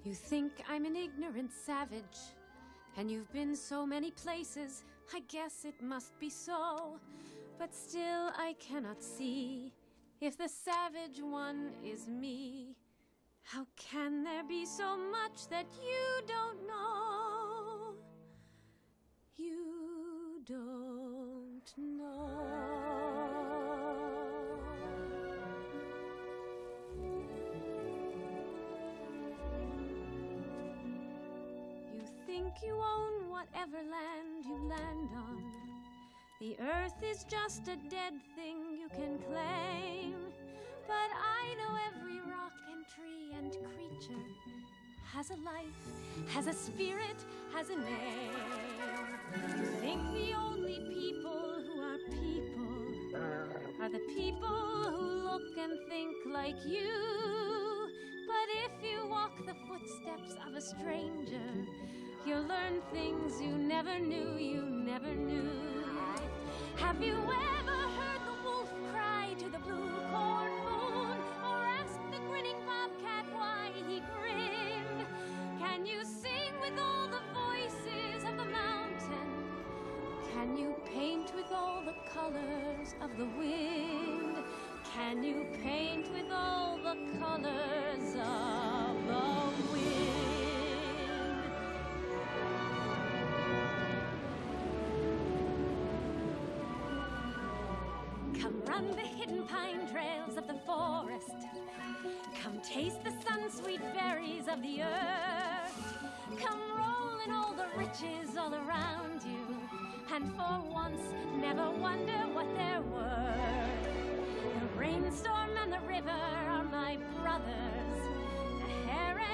You think I'm an ignorant savage, and you've been so many places, I guess it must be so. But still I cannot see if the savage one is me. How can there be so much that you don't know? You don't know. You think you own whatever land you land on. The earth is just a dead thing you can claim. But I know every rock and tree and creature has a life, has a spirit, has a name. You think the only people who are people are the people who look and think like you. But if you walk the footsteps of a stranger, you'll learn things you never knew, you never knew. Have you ever heard the wolf cry to the blue corn moon, or asked the grinning bobcat why he grinned? Can you sing with all the voices of the mountain? Can you paint with all the colors of the wind? Can you paint with all the colors of the wind? Come run the hidden pine trails of the forest. Come taste the sun-sweet berries of the earth. Come roll in all the riches all around you, and for once never wonder what they're worth. The rainstorm and the river are my brothers. The hare